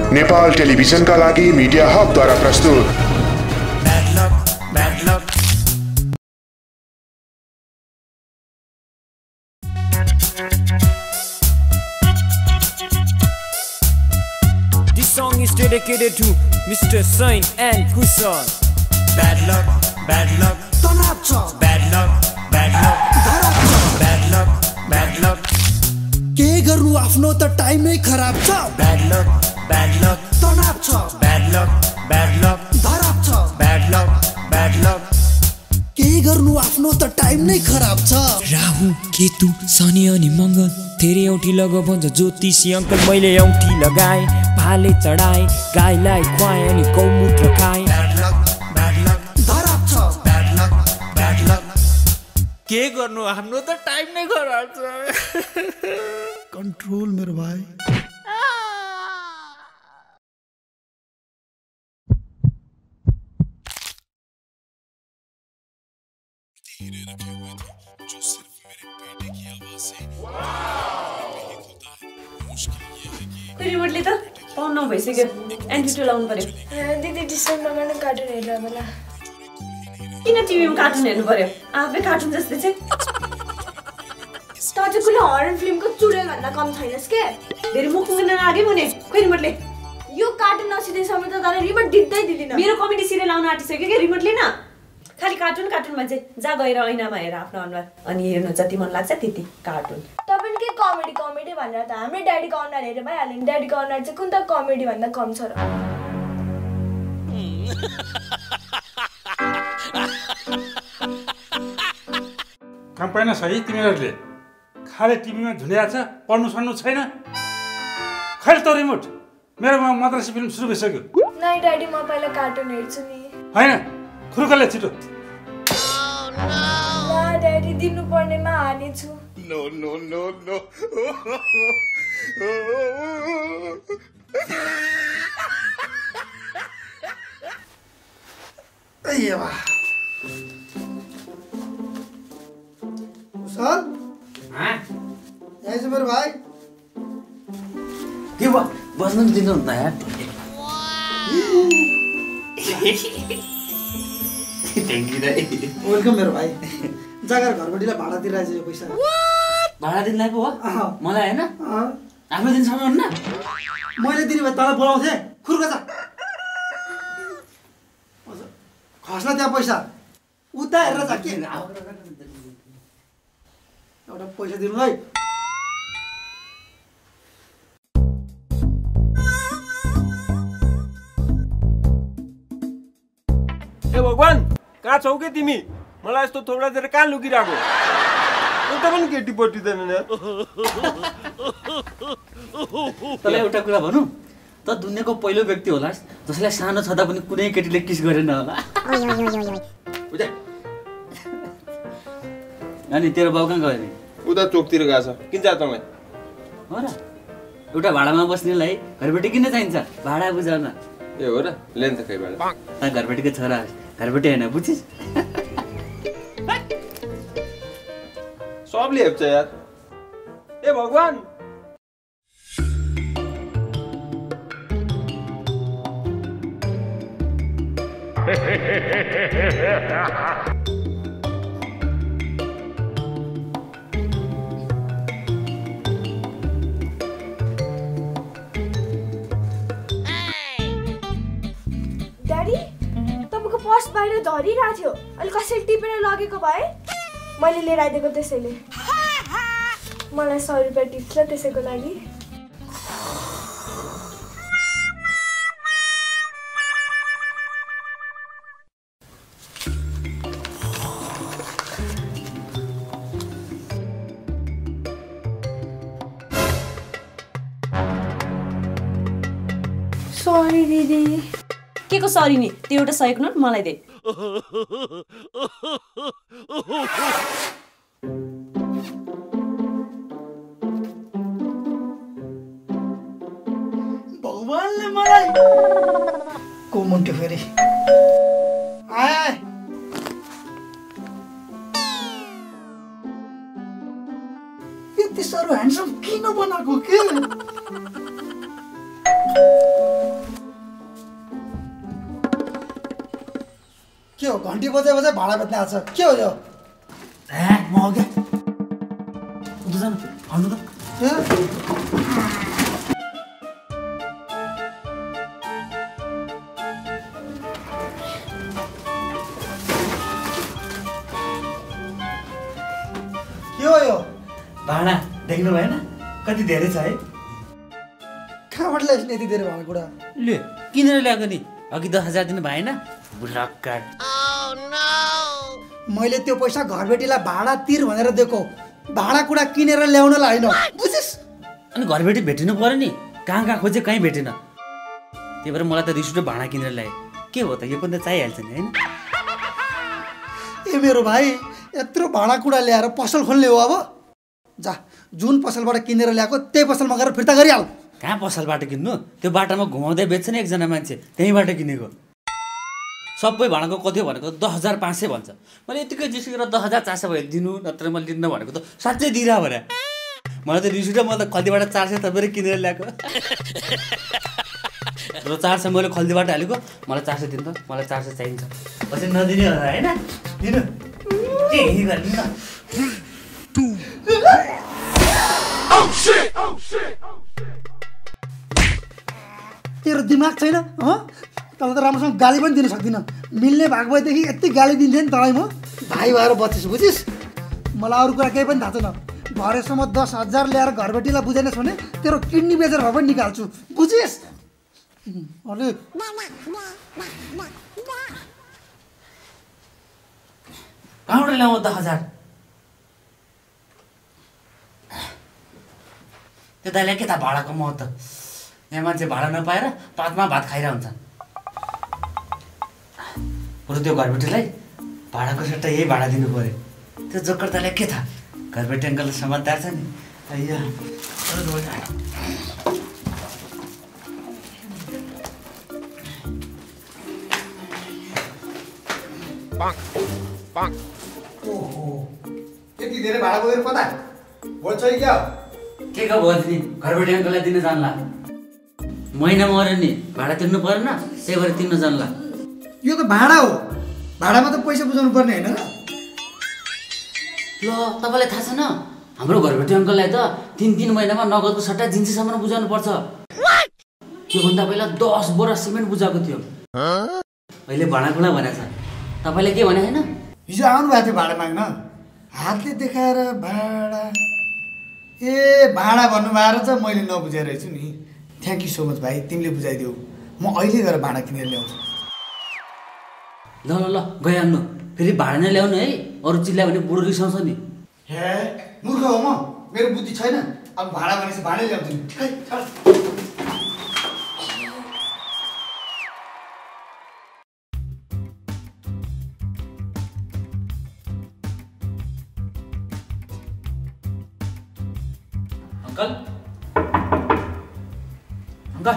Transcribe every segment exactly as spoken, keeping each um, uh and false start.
नेपाल टेलिभिजनका लागि मिडिया हबद्वारा प्रस्तुत। Bad luck, bad luck. This song is dedicated to Mister Sahin and Kushal. Bad luck, bad luck. Bad luck, bad luck. Bad luck, bad luck. के गर्नु आफ्नो त टाइमै खराब छ। Bad luck, bad luck. तनाव छ। Bad luck, bad luck. धराप छ। Bad luck, bad luck. के गर्नु आफ्नो त टाइम नै खराब छ। राहु केतु शनि अनि मङ्गल धेरै औँठी लगा भन्छ ज्योतिषी अङ्कल। मैले औँठी लगाएँ भाले चढाएँ गाईलाई खुवाएँ अनि गौमूत्र खाएँ। Bad luck, bad luck. धराप छ। Bad luck, bad luck. के गर्नु आफ्नो त टाइम नै खराब छ। कन्ट्रोल मेरो भाइ। रिमोटले त पाउन भइसक्यो एन्टिटो लाउनु पर्यो। दिदी डिस्टर्ब नगर्नु कार्टुन हेर्दा बेला। किन टिभीमा कार्टुन हेर्नु पर्यो आफै कार्टुन जस्तै चाहिँ। त चाहिँ कुनै हरर फिल्मको चुडेल भन्दा कम छैनस् के। धेरै मुख मुख्न लाग्यो भने खोइ रिमोटले यो कार्टुन नसिदेसम्म त तँलाई रिमोट दिँदै दिदिन। मेरो कमेडी सिरियल आउन आँटिसक्यो के रिमोटले न। खालि कार्टुन कार्टुनमा चाहिँ जा गएर ऐनामा हेर आफ्नो अनुहार अनि हेर्नु जति मन लाग्छ त्यति कार्टुन। तपाईँ के कमेडी कमेडी भनेर त हाम्रो ड्याडीको अनुहार हेरेर भइहाल्यो नि। ड्याडीको अनुहार चाहिँ कुन त कमेडी भन्दा कम छ र। काम पाइन सही तिमीहरूले खाले टिभीमा झुन्ड्या छ पढ्नु सन्नु छैन। खैर त रिमोट मेरो मद्रासी फिल्म सुरु भइसक्यो। नाइ ड्याडी म पहिला कार्टुन हेर्छु नि। होइन खुर्कले छिटो। ला ड्याडी दिनु पर्नेमा हाने छु। No, no, no, no. ए वाह कुशल हाँ यहाँ से मेरो भाइ के भयो बस्नु नि दिनु न यार। थ्याङ्क यू दाइ। वेलकम मेरो भाइ। जग्गा घरबडीलाई भाडा दिइरहेछ यो पैसा। भाडा दिनलाई पो हो मलाई होइन आफ्नो दिनसम्म हुन्न। मैले दिने भए तँलाई बोलाउँथे खुर्क जा। खस्न त्यहाँ पैसा उता हेरेर जा के एउटा पैसा दिनु है। ए भगवान कहाँ छौ के तिमी? मलाई यस्तो थोडा देर कहाँ लुकिरहेको? एउटा पनि केटी पटिँदैन यार। तँलाई एउटा कुरा भनौँ त दुनियाँको पहिलो व्यक्ति होलास् जसलाई सानो छँदा पनि कुनै केटीले किस गरेन होला। अनि तेरो बाउ कहाँ गयो नि? उता चोकतिर गएको छ। किन जा तँलाई? हो र एउटा भाडामा बस्नेलाई घरबेटी किन चाहिन्छ? भाडा बुझाउन। ए हो र लेन त खै भाडा। घरबेटीको छोरा घरबेटी होइन बुझिस्। सबले हेप्छ यार। ए भगवान ड्याडी तपाईँको पर्स बाहिर झरिरहेको थियो अहिले कसैले टिपेर लगेको भए मैले लिएर आइदिएको त्यसैले। मलाई सय रुपियाँ टिप्छ त्यसैको लागि। सरी दिदी। के को सरी नि त्यो एउटा सयको नोट मलाई दे। भगवानले मलाई को मुन्ट्यो फेरि आए यति साह्रो ह्यान्डसम किन बनाएको के के हो घन्टी बजाइ बजाइ भाडा बेच्न आएको छ के हो यो ए म हो क्या उता जानु भन्नु त के हो यो भाडा देख्नु भएन कति धेरै छ है कहाँबाट ल्याइस् यति धेरै भाडा कुरा ले किनेर ल्याएको नि अघि दस हजार दिनु भएन बुलक्कड मैले त्यो पैसा घरबेटीलाई भाडा तिर भनेर दिएको भाडा कुरा किनेर ल्याउनलाई होइन बुझिस् अनि घरबेटी भेटिनु पर्यो नि कहाँ कहाँ खोजे कहीँ भेटेन त्यही भएर मलाई त रिस उठ्यो भाडा किनेर ल्याएँ के हो त यो पनि त चाहिहाल्छ नि होइन ए मेरो भाइ यत्रो भाडा कुडा ल्याएर पसल खोल्ने हो अब जा जुन पसलबाट किनेर ल्याएको त्यही पसलमा गएर फिर्ता गरिहाल कहाँ पसलबाट किन्नु त्यो बाटामा घुमाउँदै बेच्छ नि एकजना मान्छे त्यहीँबाट किनेको सबै भाडाको कति हो भनेको दस हजार पाँच सय भन्छ मैले यतिकै जिस्केर दस हजार चार सय भयो दिनु नत्र म लिन्न भनेको त साँच्चै दिइरह भने मलाई त रिस उठ्यो मैले त खल्तीबाट चार सय थपेर किनेर ल्याएको र चार सय मैले खल्तीबाट हालेको मलाई चार सय दिनु त मलाई चार सय चाहिन्छ पछि नदिने होला होइन दिनु के गर्नु न तेरो दिमाग छैन हो तँलाई त राम्रोसँग गाली पनि दिन सक्दिनँ मिल्ने भएको भएदेखि यति गाली दिन्थेँ नि तँलाई म भाइ भएर बचिस् बुझिस् मलाई अरू कुरा केही पनि थाहा छैन भरेसम्म दस हजार ल्याएर घरबेटीलाई बुझाइनस् भने तेरो किडनी बेचेर भए पनि निकाल्छु बुझिस् अरे कहाँबाट ल्याउँ दस हजार त्यो दाइलाई के थाहा भाडाको महत्त्व यहाँ मान्छे भाडा नपाएर पातमा भात खाइरह हुन्छ बरु त्यो घरबेटीलाई भाडाको सट्टा यही भाडा दिनु पऱ्यो त्यो जोकर दाइलाई के थाहा घरबेटी अङ्कल समझदार छ नि अಯ್ಯ ओहो यति धेरै भाडा बोकेर कता बोल्छ क्या के का भयो नि घरबेटी अङ्कललाई दिन जान्ला महिना मर्यो नि भाडा तिर्नु परेन त्यही भएर तिर्न जान्ला यो त भाडा हो भाडामा त पैसा बुझाउनु पर्ने हैन र ल तपाईलाई थाहा छैन हाम्रो घरबेटी अङ्कललाई त तीन तीन महिनामा नगदको सट्टा जिन्सीसम्म बुझाउनु पर्छ त्यो भन्दा पहिला दस बोरा सिमेन्ट बुझाएको थियो अहिले भाडाकुडा भनेछ तपाईले के भने हैन हिजो आउनु भएको थियो भाडा माग्न हातले देखाएर भाडा ए भाडा भन्नु भएर चाहिँ मैले नबुझेर रहेछु नि थ्याङ्क यू सो मच भाइ तिमीले बुझाइदेऊ म अहिले गएर भाडा किनेर ल्याउँछु ल ल ल गइहाल्नु फेरि भाडा नै ल्याउनु है अरू चिल्ला भने बुढो रिसाउँछ नि हे मूर्ख हो म मेरो बुद्धि छैन अब भाडा भनेपछि भाडै ल्याउँछु नि है चल अङ्कल अङ्कल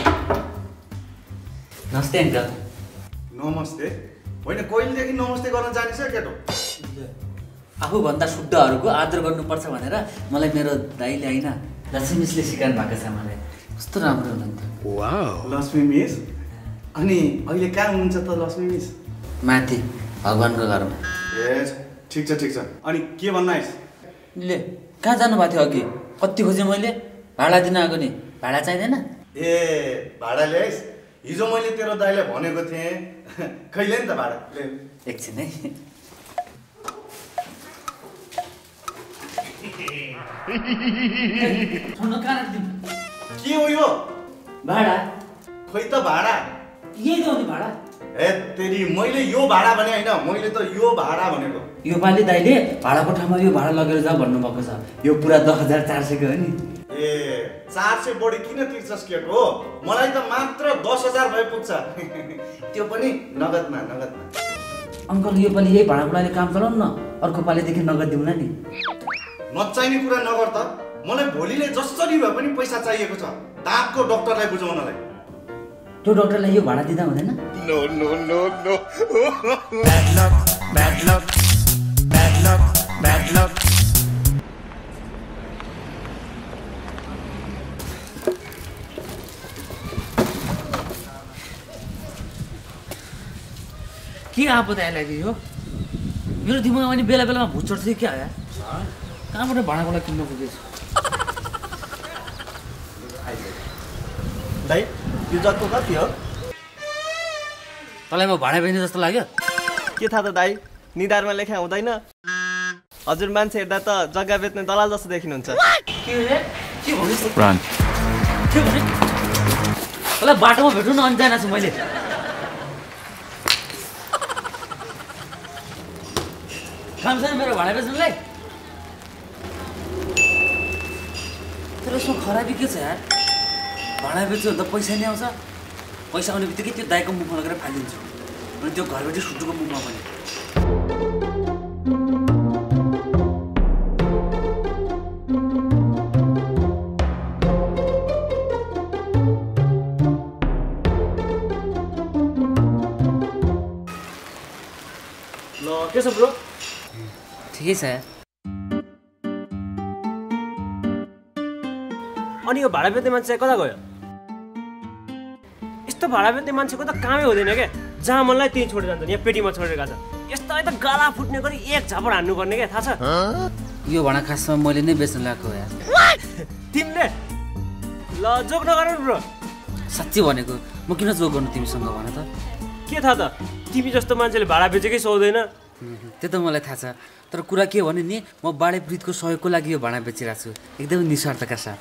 नमस्ते अङ्कल नमस्ते होइन कहिलेदेखि नमस्ते गर्न जानिन्छ केटो आफूभन्दा शुद्धहरूको आदर गर्नुपर्छ भनेर मलाई मेरो दाइले होइन लक्ष्मी मिसले सिकाउनु भएको छ मलाई कस्तो राम्रो हुनुहुन्थ्यो वाउ लक्ष्मी मिस अनि अहिले कहाँ हुनुहुन्छ त लक्ष्मी मिस माथि भगवान्को घरमा ए ठिक छ ठिक छ अनि के भन्न आइस ले कहाँ जानुभएको थियो अघि कति खोजेँ मैले भाडा दिन आएको नि भाडा चाहिँदैन ए भाडा ल्याइस् हिजो मैले तेरो दाइलाई भनेको थिएँ कहिले नि त भाडा एकछिन है के हो यो भाडा खोइ त भाडा यही त हो नि भाडा ए तेरी मैले यो भाडा भने होइन मैले त यो भाडा भनेको यो पालि दाइले भाडाको ठाउँमा यो भाडा लगेर जा भन्नुभएको छ यो पुरा दस हजार चार सयको हो नि ए चार सय बढी किन तिर्छस् केटो हो मलाई त मात्र दस हजार भए पुग्छ त्यो पनि नगदमा नगदमा अङ्कल यो पालि यही भाडाकुडाले काम चलाउनु न अर्को पालिदेखि नगद दिउँला नि नचाहिने कुरा नगर त मलाई भोलिले जसरी भए पनि पैसा चाहिएको छ दाँतको डाक्टरलाई बुझाउनलाई त्यो डाक्टरलाई यो भाडा दिँदा हुँदैन no no no no Bad luck, bad luck, bad luck, bad luck. के आपदा आइलाग्यो यो मेरो दिमागमा नि बेला बेलामा भुत चढ्छ क्या यार कहाँबाट भाँडाकोला किन्न पुगेछु दाइ यो जगको कति हो तँलाई म भाँडा बेच्ने जस्तो लाग्यो के थाहा त दाइ निधारमा लेखा हुँदैन हजुर मान्छे हेर्दा त जग्गा बेच्ने दलाल जस्तो देखिनुहुन्छ के रे के भनिस् के भने तँलाई बाटोमा भेट्नु न अनि जान छु मैले काम छैन मेरो भाडा बेच्नुलाई तर यसमा खराबी के छ यार भाडा बेच्यो भने त पैसा नै आउँछ पैसा आउने बित्तिकै त्यो दाइको मुखमा लगेर फालिदिन्छु अनि त्यो घरबेटी सुटुको मुखमा पनि ल के छ ब्रो ठिकै छ अनि यो भाडा बेच्ने मान्छे कता गयो यस्तो भाडा बेच्ने मान्छेको त कामै हुँदैन क्या जहाँ मनलाई त्यही छोडेर जान्छ यहाँ पेटीमा छोडेर गएको छ यस्तो त गाला फुट्ने गरी एक झापड हान्नुपर्ने क्या थाहा छ यो भाडा खासमा मैले नै बेच्न लगाएको यार तिमीले ल जोक नगर ब्रो साँच्ची भनेको म किन जोक गर्नु तिमीसँग भन त के थाहा त तिमी जस्तो मान्छेले भाडा बेचेकै सोच्दैन त्यो त मलाई थाहा छ तर कुरा के भने नि म बाढे पीडितको सहयोगको लागि यो भाडा बेचिरहेको छु एकदमै निस्वार्थका साथ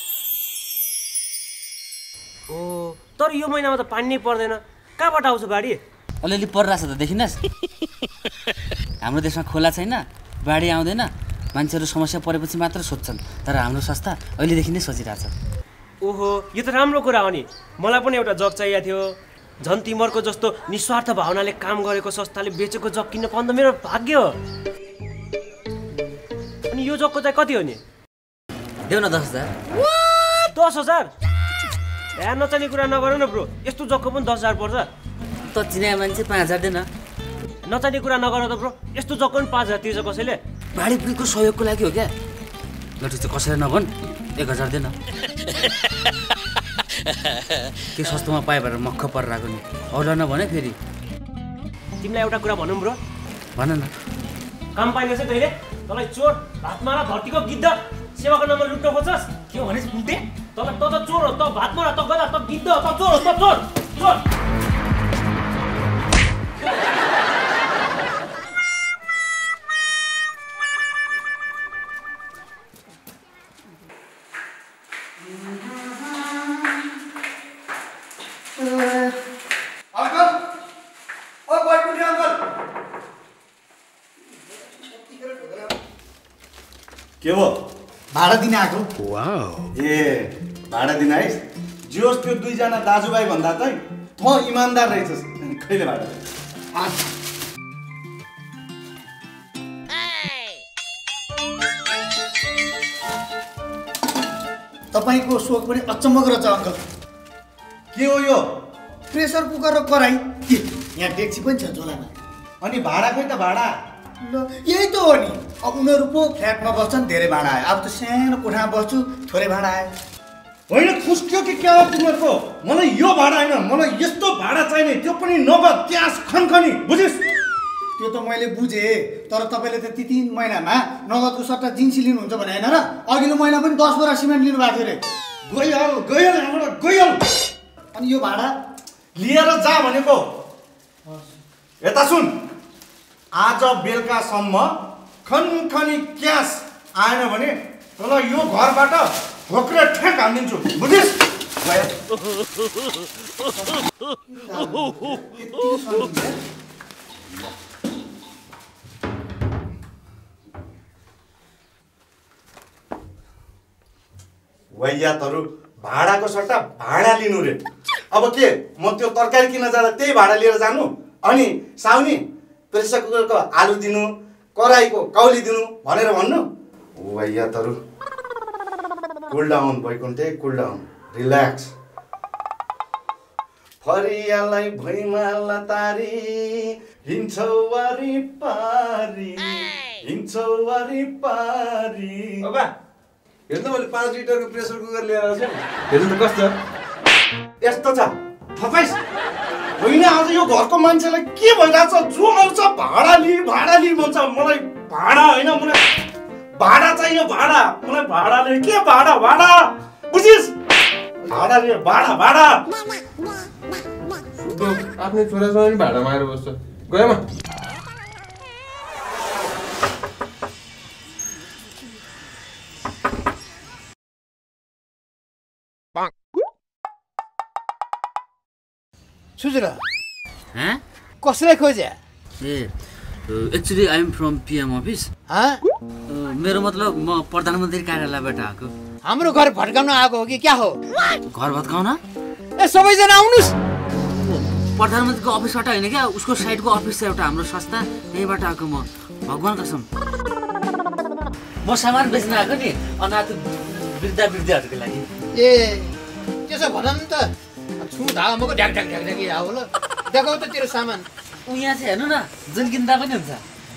ओ तर यो महिनामा त पानी नै पर्दैन कहाँबाट आउँछ बाढी अलिअलि परिरहेछ त देखिनस् हाम्रो देशमा खोला छैन बाढी आउँदैन मान्छेहरू समस्या परेपछि मात्र सोध्छन् तर हाम्रो संस्था अहिलेदेखि नै सोचिरहेछ ओहो यो त राम्रो कुरा हो नि मलाई पनि एउटा जग चाहिएको थियो झन् तिमीहरूको जस्तो निस्वार्थ भावनाले काम गरेको संस्थाले बेचेको जग किन्न पाउँदा मेरो भाग्य हो अनि यो जगको चाहिँ कति हो नि देऊ न दस हजार दस हजार ए नचाहिने कुरा नगर न ब्रो यस्तो जगको पनि दस हजार पर्छ त चिनाए मान्छे पाँच हजार देन नचाहिने कुरा नगर त ब्रो यस्तो जगको पनि पाँच हजार तिर्छ कसैले बाढी पीडितको सहयोगको लागि हो क्या ल ठिक छ कसैले नभन् एक हजार देन के सस्तोमा पायो भनेर मक्ख परेर आएको नि अरूलाई नभने फेरि तिमीलाई एउटा कुरा भनौँ ब्रो भन न काम पाइने चाहिँ तैँले तँलाई चोर भातमारा धरतीको गिद्ध सेवाको नाममा लुट्न खोज्छस् के भनेस् बुटे तँलाई त त चोर हो त भातमारा त गदा त गिद्ध त चोर हो त चोर चोर के हो भाडा दिन आएको ए भाडा दिन आइस जियोस् त्यो दुईजना दाजुभाइ भन्दा त त इमान्दार रहेछस् कहिले भाडा तपाईँको सोक पनि अचम्मको रहेछ अङ्कल के हो यो प्रेसर कुकर र कराई यहाँ डेक्ची पनि छ झोलामा अनि भाडा खोइ त भाडा ल यही त हो नि अब उनीहरू पो फ्ल्याटमा बस्छन् धेरै भाडा आयो अब त सानो कोठामा बस्छु थोरै भाडा आयो होइन खुस्क्यो कि क्या हो तिमीहरूको मलाई यो भाडा होइन मलाई यस्तो भाडा चाहिने त्यो पनि नगद क्यास खनखनी बुझिस् त्यो त मैले बुझेँ तर तपाईँले त ती तिन महिनामा नगदको सट्टा जिन्सी लिनुहुन्छ भने होइन र अघिल्लो महिना पनि दस बोरा सिमेन्ट लिनुभएको थियो अरे गइहाल गइहाल यहाँबाट गइहाल अनि यो भाडा लिएर जा भनेको यता सुन आज बेलुकासम्म खनखनी क्यास आएन भने तँलाई यो घरबाट ठोक्रे ठ्याक हानिदिन्छु बुझिस् वैयातहरू भाडाको सट्टा भाडा लिनु रे अब के म त्यो तरकारी किन्न जाँदा त्यही भाडा लिएर जानु अनि साउनी प्रेसर कुकरको आलु दिनु कराईको कौली दिनु भनेर भन्नु वैयातहरू cool down Baikunthe cool down relax फरियालाई भुइँमा लतारी हिँड्छौ वारी पारी हिँड्छौ वारी पारी बाबा हेर्नु मैले पाँच लिटरको प्रेसर कुकर लिएर आउँछु हेर्नु त कस्तो यस्तो छ थपाइस होइन आज यो घरको मान्छेलाई के भइरहेछ? जो आउँछ भाडा लि भाडा लि भन्छ। मलाई भाडा होइन, मलाई भाडा चाहियो। भाडा मलाई भाडाले के भाडा भाडा बुझिस्? भाडा ले भाडा भाडा। आफ्नै छोरासँग नि भाडा मागेर बस्छ। गएमा सुजरा कसलाई खोज्या? ए actually I am from PM office. मेरो मतलब म प्रधानमन्त्री कार्यालयबाट आएको। हाम्रो घर भट्काउन आएको हो कि क्या हो? घर भत्काउन? ए सबैजना आउनुस्। प्रधानमन्त्रीको अफिसबाट होइन क्या, उसको साइडको अफिस छ एउटा हाम्रो संस्था, त्यहीँबाट आएको म। भगवान कसम म सामान बेच्न आएको नि अनाथ वृद्ध वृद्धहरूको लागि। ए त्यसो भन नि त, छु धामको ढ्याक ढ्याक ढ्याक ढ्याक आऊ ल, देखाउ त तेरो सामान। ऊ यहाँ चाहिँ हेर्नु न, जुन किन्दा पनि हुन्छ।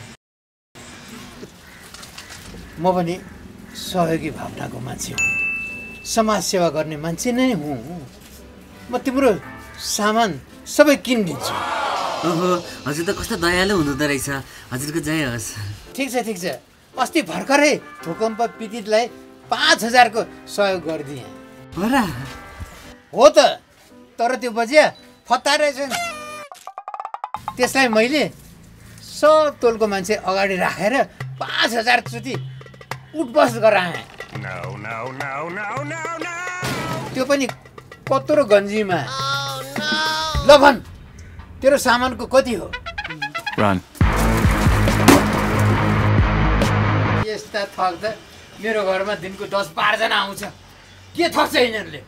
म पनि सहयोगी भावनाको मान्छे हुँ, समाज सेवा गर्ने मान्छे नै हुँ। म तिम्रो सामान सबै किनिदिन्छु। ओहो हजुर त कस्तो दयालु हुनुहुँदो रहेछ, हजुरको जय होस्। ठिक छ ठिक छ, अस्ति भर्खरै भूकम्प पीडितलाई पाँच हजारको सहयोग गरिदिएँ। हो र? हो त, तर त्यो बजिया फत्ता रहेछ नि। त्यसलाई मैले सब तोलको मान्छे अगाडि राखेर पाँच हजार चोटि उठबस गराएँ। त्यो पनि कत्रो गन्जीमा। ल भन, तेरो सामानको कति हो? यस्ता थक त मेरो घरमा दिनको दस बाह्रजना आउँछ। के थक्छ यिनीहरूले?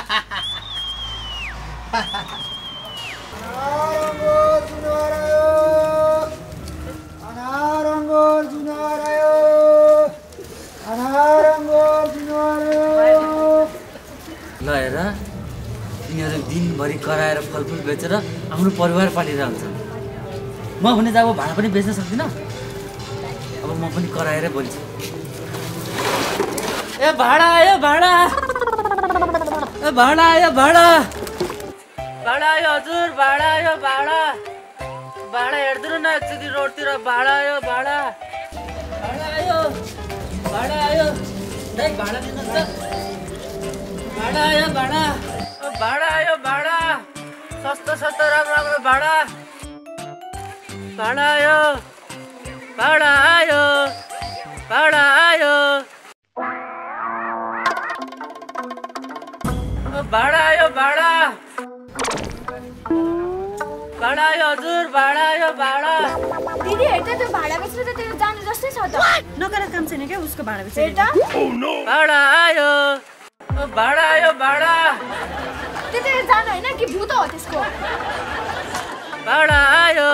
ल हेर, यिनीहरू दिनभरि कराएर फलफुल बेचेर आफ्नो परिवार पालिरहन्छ। म भने त अब भाडा पनि बेच्न सक्दिनँ, अब म पनि कराएरै बोल्छु। ए भाडा आयो भाडा, ए भाडा आयो भाडा, भाडा आयो हजुर, भाडा आयो भाडा, भाडा हेरिदिनु न एकचोटि रोडतिर। भाडा आयो भाडा, भाडा आयो भाडा आयो, दाइ भाडा दिनुहोस् त। भाडा आयो भाडा, भाडा आयो भाडा, सस्तो सस्तो राम्रो राम्रो भाडा, भाडा आयो भाडा आयो भाडा आयो, भाडा आयो भाडा, भाडा आयो हजुर, भाडा आयो भाडा। दिदी हेर्दा त भाडा बेच्नु त तेरो जानु जस्तै छ त। नगरा काम छैन क्या उसको भाडा बेच्नु। हेर्दा भाडा आयो भाडा आयो भाडा, त्यो तेरो जानु होइन कि भूत हो त्यसको? भाडा आयो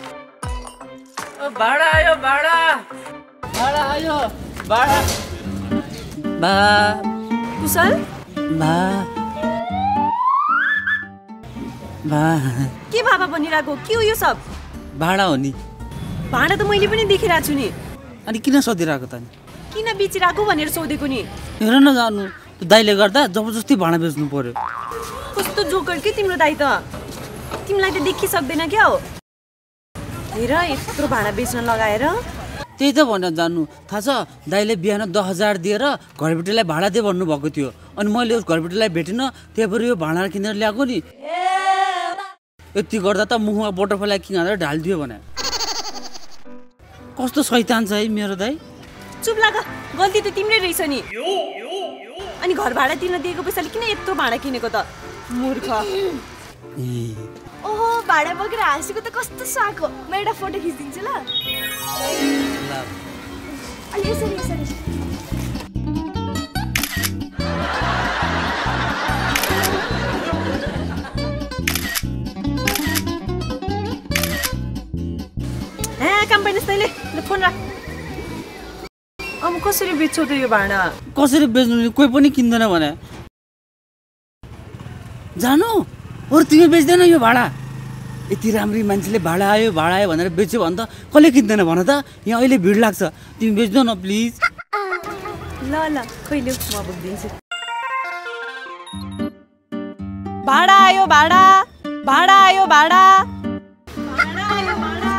भाडा आयो भाडा, भाडा आयो भाडा। बा कुशल बा बा के बाबा बनिरहेको? के हो यो सब? भाडा हो नि। भाडा त मैले पनि देखिरहेको छु नि। अनि किन सोधिरहेको त? नि किन बेचिरहेको भनेर सोधेको नि। हेर न जानु, दाइले गर्दा जबरजस्ती भाडा बेच्नु पर्यो। कस्तो जोकर के तिम्रो दाइ त, तिमीलाई त देखिसक्दैन क्या हो। हेर यत्रो भाडा बेच्न लगाएर। त्यही त भनेर जानु, थाहा छ दाइले बिहान दस हजार दिएर घरबेटीलाई भाडा दिए भन्नुभएको थियो, अनि मैले उस घरबेटीलाई भेटिनँ, त्यही भएर यो भाडा किनेर ल्याएको नि। यति गर्दा त मुखमा बटरफ्लाई किन हालेर ढालिदियो भने। कस्तो शैतान छ है मेरो दाइ। चुप लाग, गल्ती त तिम्रै रहेछ नि। अनि घर भाडा तिर्न दिएको पैसाले किन यत्रो भाडा किनेको त, मूर्ख। ओहो भाडा बोकेर हाँसेको त कस्तो साको। म एउटा फोटो खिचिदिन्छु ल। अनि यसरी यसरी काम पाइनस् तैँले। ल फोन राख। अब कसरी बेच्छौ त यो भाडा? कसरी बेच्नु, कोही पनि किन्दैन भने। जानु अरू तिमी बेच्दैन यो भाडा? यति राम्री मान्छेले भाडा आयो भाडा आयो भनेर बेच्यो भने त कसले किन्दैन भन त? यहाँ अहिले भिड लाग्छ, तिमी बेच्दौ न प्लिज। ल ल कहिले म बोकिदिन्छु। भाडा आयो भाडा, भाडा आयो भाडा भाडा आयो भाडा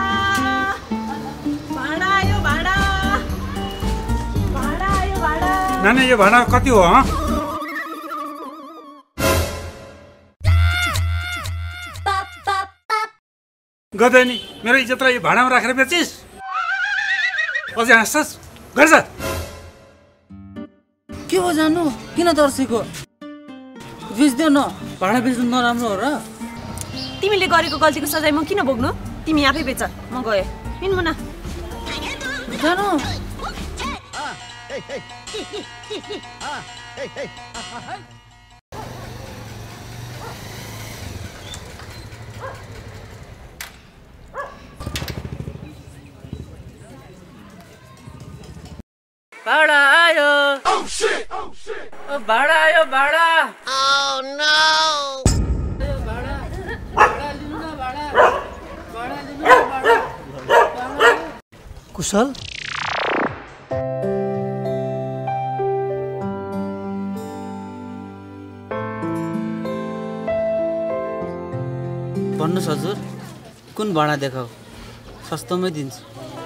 भाडा आयो भाडा भाडा आयो भाडा नानी यो भाडा कति हो हँ गदै नि मेरो इज्जतलाई यो भाडामा राखेर बेचिस् अझै हाँस्छस् गर्छ के हो जानु किन तर्सेको बेच्देऊ न भाडा बेच्नु नराम्रो हो र तिमीले गरेको गल्तीको सजाय म किन भोग्नु तिमी आफै बेच म गएँ हिँड्नु न जानु भाडा आयो भाडा आयो भाडा कुशल भन्नुहोस् हजुर कुन भाडा देखाऊ सस्तोमै दिन्छु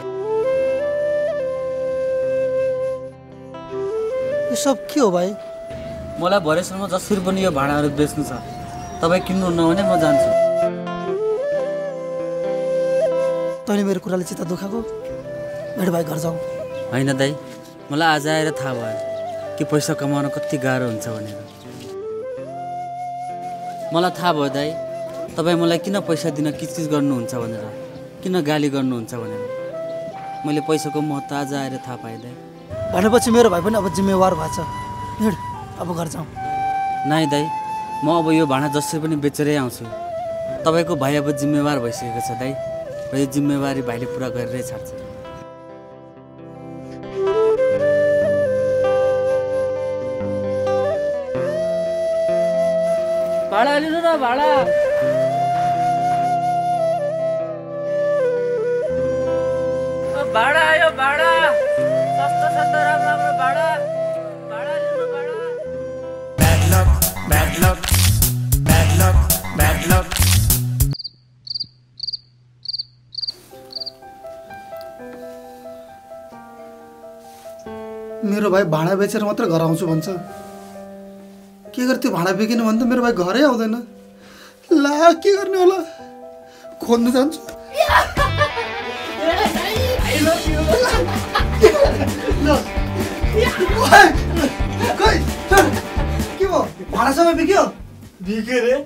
यो सब के हो भाइ मलाई भरेसम्म जसरी पनि यो भाडाहरू बेच्नु छ तपाईँ किन्नुहुन्न भने म जान्छु तैँले मेरो कुराले चित्त दुखाएको मेरो भाइ घर जाउँ होइन दाइ मलाई आज आएर थाहा भयो कि पैसा कमाउन कति गाह्रो हुन्छ भनेर मलाई थाहा भयो दाइ तपाईँ मलाई किन पैसा दिन किचकिच गर्नुहुन्छ भनेर किन गाली गर्नुहुन्छ भनेर मैले पैसाको महत्त्व आज आएर थाहा पाएँ दाइ भनेपछि मेरो भाइ पनि अब जिम्मेवार भएछ हिँड अब घर जाउँ नाइ दाइ म अब यो भाडा जसरी पनि बेचेरै आउँछु तपाईँको भाइ अब जिम्मेवार भइसकेको छ दाइ र यो जिम्मेवारी भाइले पुरा गरेरै छाड्छ भाडा लिनु न भाडा भाडा आयो भाडा सस्तो सस्तो राम्रो राम्रो भाडा भाडा लिनु भाडा Bad luck, bad luck, bad luck, bad luck. मेरो भाइ भाडा बेचेर मात्र घर आउँछु भन्छ के गरे त्यो भाडा बिकिन भने त मेरो भाइ घरै आउँदैन ला के गर्ने होला खोज्नु जान्छु के भयो भाडा सबै बिक्यो बिक्यो रे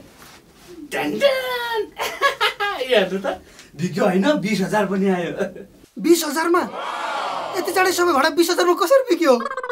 हेर्नु त बिक्यो होइन बिस हजार पनि आयो बिस हजारमा यति चाँडै सबै भाडा बिस हजारमा कसरी बिक्यो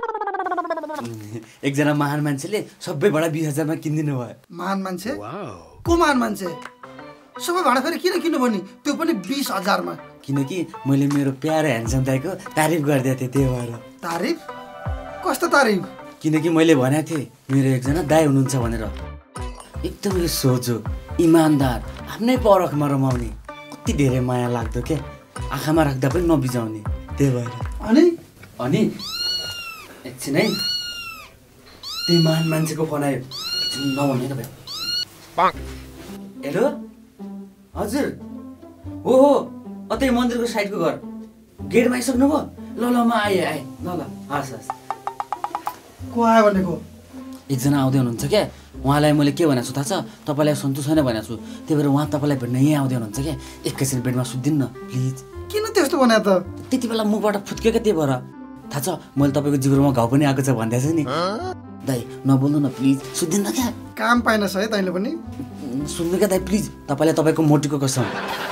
एकजना महान मान्छेले सबै भाडा बिस हजारमा किनिदिनु भयो महान मान्छे को महान मान्छे सबै भाडा फेरि किन किन्नु भने त्यो पनि बिस हजारमा किनकि मैले मेरो प्यारो ह्यान्डसम दाइको तारिफ गरिदिएको थिएँ त्यही भएर तारिफ कस्तो तारिफ किनकि मैले भनेको थिएँ मेरो एकजना दाइ हुनुहुन्छ भनेर एकदमै सोझो इमान्दार आफ्नै परखमा रमाउने कति धेरै माया लाग्दो क्या आँखामा राख्दा पनि नबिजाउने त्यही भएर अनि अनि एकछिन है त्यही महान मान्छेको फोन आयो नभन्ने तपाईँ हेलो हजुर हो हो अतै मन्दिरको साइडको घर गेटमा आइसक्नुभयो ल ल म आएँ आएँ ल ल हस् हस् को आयो भनेको एकजना आउँदै हुनुहुन्छ क्या उहाँलाई मैले के भनेको छु थाहा छ तपाईँलाई सन्तोष छैन भनेको छु त्यही भएर उहाँ तपाईँलाई भेट्न यहीँ आउँदै हुनुहुन्छ क्या एकैछिन बेडमा सुत्दिनु न प्लिज किन त्यस्तो भने त त्यति बेला मुखबाट फुत्क्यो क्या त्यही भएर थाहा छ मैले तपाईँको जिब्रोमा घाउ पनि आएको छ भन्दैछ नि दाइ नबोल्नु न प्लिज सुत्दिनु न क्या काम पाएनस् है तैँले पनि सुन्नु क्या दाइ प्लिज तपाईँलाई तपाईँको मोटीको कसम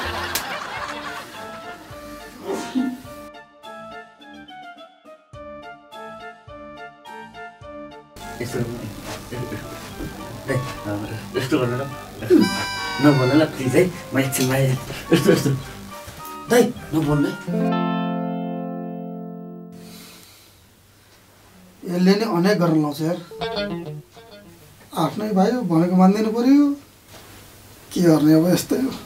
यस्तो गर्नु न नबोल्नु ल प्लिज है म एकछिनमा आएँ यस्तो यस्तो दाइ नबोल्नु है यसले नि अनेक गर्न लाउँछ यार आफ्नै भाइ भनेको मानिदिनु पर्यो के गर्ने अब यस्तै हो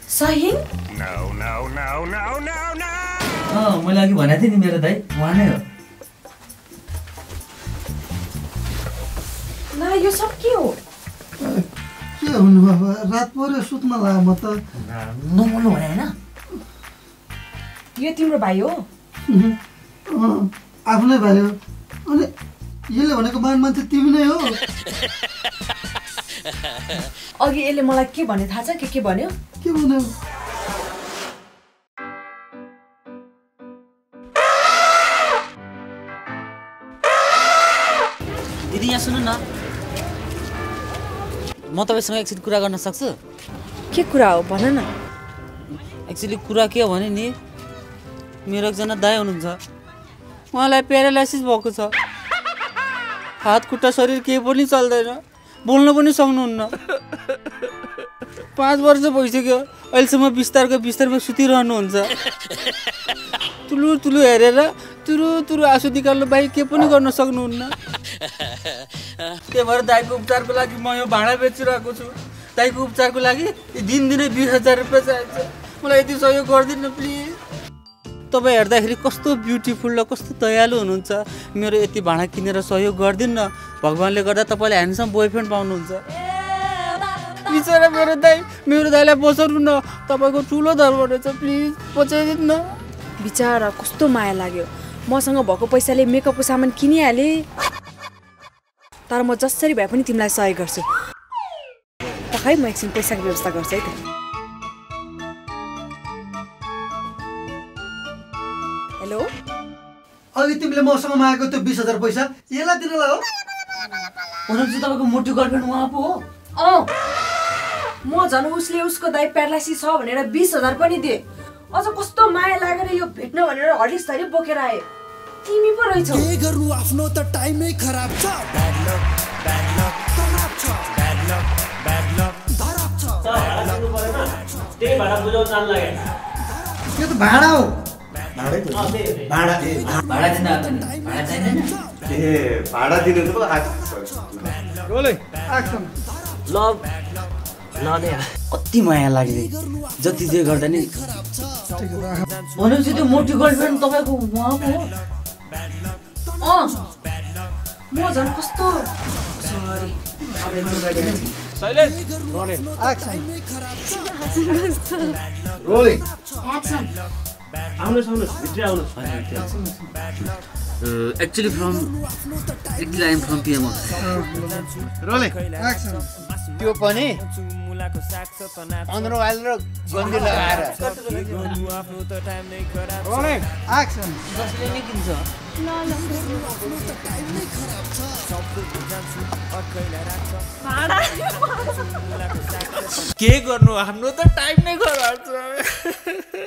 सहिन अँ मैले अघि भनेको थिएँ नि मेरो दाइ उहाँ नै हो। ला यो सब के हो? के हुनु अब रात पर्यो सुत्न लाग्यो म त। नबोल्नु भने होइन? यो तिम्रो भाइ हो? आफ्नै भाइ हो। अनि यसले भनेको मान मान्छे तिमी नै हो? अघि यसले मलाई के भने थाहा छ? के के भन्यो? के भन्यो? दिदी यहाँ सुन्नु न, म तपाईँसँग एकछिन कुरा गर्न सक्छु? के कुरा हो भन न। एक्चुअली कुरा के हो भने नि, मेरो एकजना दाइ हुनुहुन्छ, उहाँलाई प्यारालाइसिस भएको छ। हात खुट्टा शरीर केही पनि चल्दैन, बोल्न पनि सक्नुहुन्न। पाँच वर्ष भइसक्यो, अहिलेसम्म बिस्तारको बिस्तारमा सुतिरहनुहुन्छ। तुलु तुलु हेरेर तुरु तुरु आँसु निकाल्नु बाहेक के पनि गर्न सक्नुहुन्न। त्यही भएर दाइको उपचारको लागि म यो भाँडा बेचिरहेको छु। दाइको उपचारको लागि दिनदिनै बिस हजार रुपियाँ चाहिन्छ। मलाई यति सहयोग गरिदिनु प्लिज। तपाईँ हेर्दाखेरि कस्तो ब्युटिफुल र कस्तो दयालु हुनुहुन्छ। मेरो यति भाँडा किनेर सहयोग गरिदिनु न। भगवान्ले गर्दा तपाईँले ह्यान्डसम बोयफ्रेन्ड पाउनुहुन्छ। बिचरा मेरो दाइ, मेरो दाइलाई बचाउनु न। तपाईँको ठुलो धर्म रहेछ, प्लिज बचाइदिनु न। बिचरा कस्तो माया लाग्यो। मसँग भएको पैसाले मेकअपको सामान किनिहालेँ, तर म जसरी भए पनि तिमीलाई सहयोग गर्छु। पकाइ म एकछिन पैसाको व्यवस्था गर्छु है त। हेलो, अघि तिमीले मसँग मागेको त्यो बिस हजार पैसा यसलाई दिनलाई हो? भनेपछि तपाईँको मोटो गर्लफ्रेन्ड उहाँ पो हो? अँ, म झन् उसले उसको दाइ प्यारालाइसिस छ भनेर बिस हजार पनि दिए। अझ कस्तो माया लागेर यो भेट्न भनेर हर्लिक्स थरी बोकेर आए। तिमी पो रहेछौ। के गर्नु आफ्नो त टाइमै खराब छ। ब्याड लक ब्याड लक खराब छ। ब्याड लक ब्याड लक खराब छ। त्यही भाडा बुझाउ चाल लाग्यो। यो त भाडा हो। भाडा भाडा भाडा दिन भाडा चाहिँदैन? ए भाडा दिनु त रोले एक्सन। ल नदे कति माया लाग्यो, जति जे गर्दा नि। भनेपछि त्यो मोटी गर्लफ्रेन्ड तपाईँको उहाँ पो हो? अँ, म झन् कस्तो sorry. Shailesh action. Rolling action. आउनुहोस् आउनुहोस् भित्रै आउनुहोस्। Actually from actually I am from PM. Rolling action. त्यो पनि अन्द्रोवाल र गन्दी लगाएर। Rolling action. जसले नै किन्छ। के गर्नु आफ्नो त टाइम नै खराब छ।